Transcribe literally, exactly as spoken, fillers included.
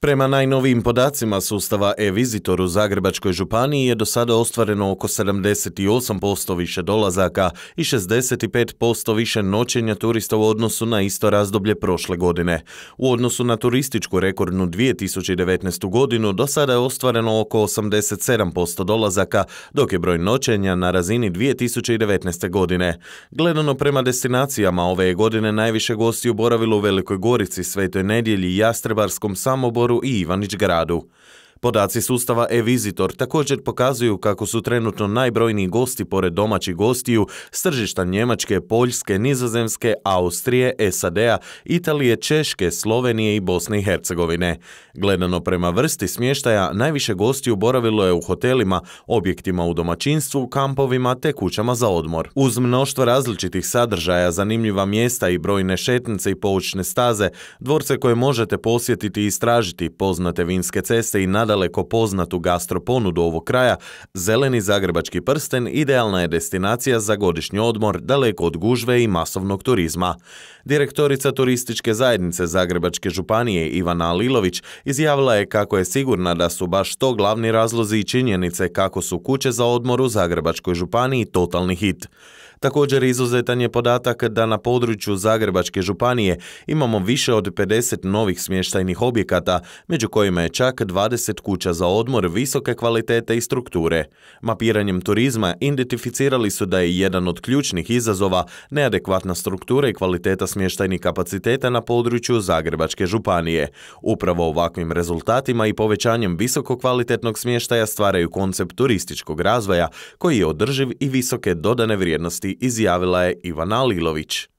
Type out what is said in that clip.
Prema najnovijim podacima sustava e-Visitor u Zagrebačkoj županiji je do sada ostvareno oko sedamdeset osam posto više dolazaka i šezdeset pet posto više noćenja turista u odnosu na isto razdoblje prošle godine. U odnosu na turističku rekordnu dvije tisuće devetnaestu. godinu do sada je ostvareno oko osamdeset sedam posto dolazaka, dok je broj noćenja na razini dvije tisuće devetnaeste. godine. Gledano prema destinacijama, ove je godine najviše gostiju boravilo u Velikoj Gorici, Svetoj Nedjelji, Jastrebarskom, Samoboru i Ivanić Gradu. Podaci sustava e-Visitor također pokazuju kako su trenutno najbrojniji gosti pored domaćih gostiju s tržišta Njemačke, Poljske, Nizozemske, Austrije, S A D-a, Italije, Češke, Slovenije i Bosne i Hercegovine. Gledano prema vrsti smještaja, najviše gostiju boravilo je u hotelima, objektima u domaćinstvu, kampovima te kućama za odmor. Uz mnoštvo različitih sadržaja, zanimljiva mjesta i brojne šetnice i poučne staze, dvorce koje možete posjetiti i istražiti, poznate vinske ceste i nadalje daleko poznatu gastroponudu ovog kraja, zeleni zagrebački prsten idealna je destinacija za godišnji odmor daleko od gužve i masovnog turizma. Direktorica turističke zajednice Zagrebačke županije Ivana Alilović izjavila je kako je sigurna da su baš to glavni razlozi i činjenice kako su kuće za odmor u Zagrebačkoj županiji totalni hit. Također izuzetan je podatak da na području Zagrebačke županije imamo više od pedeset novih smještajnih objekata, među kojima je čak dvadeset kuća za odmor visoke kvalitete i strukture. Mapiranjem turizma identificirali su da je jedan od ključnih izazova neadekvatna struktura i kvaliteta smještajnih kapaciteta na području Zagrebačke županije. Upravo ovakvim rezultatima i povećanjem visoko kvalitetnog smještaja stvaraju koncept turističkog razvoja koji je održiv i visoke dodane vrijednosti, izjavila je Ivana Alilović.